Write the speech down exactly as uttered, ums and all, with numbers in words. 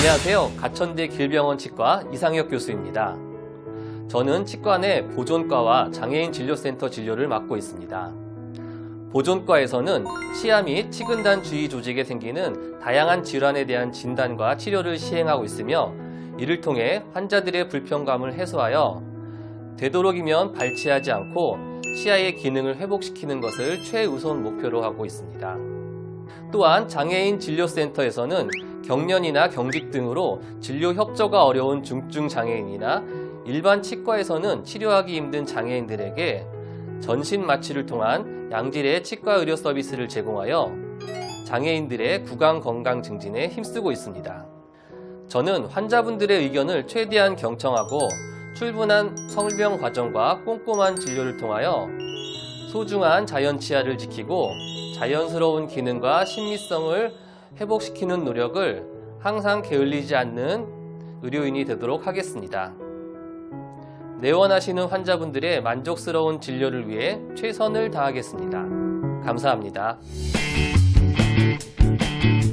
안녕하세요. 가천대 길병원 치과 이상혁 교수입니다. 저는 치과 내 보존과와 장애인 진료센터 진료를 맡고 있습니다. 보존과에서는 치아 및 치근단 주위 조직에 생기는 다양한 질환에 대한 진단과 치료를 시행하고 있으며 이를 통해 환자들의 불편감을 해소하여 되도록이면 발치하지 않고 치아의 기능을 회복시키는 것을 최우선 목표로 하고 있습니다. 또한 장애인 진료센터에서는 경련이나 경직 등으로 진료 협조가 어려운 중증 장애인이나 일반 치과에서는 치료하기 힘든 장애인들에게 전신 마취를 통한 양질의 치과 의료 서비스를 제공하여 장애인들의 구강 건강 증진에 힘쓰고 있습니다. 저는 환자분들의 의견을 최대한 경청하고 충분한 설명 과정과 꼼꼼한 진료를 통하여 소중한 자연 치아를 지키고 자연스러운 기능과 친미성을 회복시키는 노력을 항상 게을리지 않는 의료인이 되도록 하겠습니다. 내원하시는 환자분들의 만족스러운 진료를 위해 최선을 다하겠습니다. 감사합니다.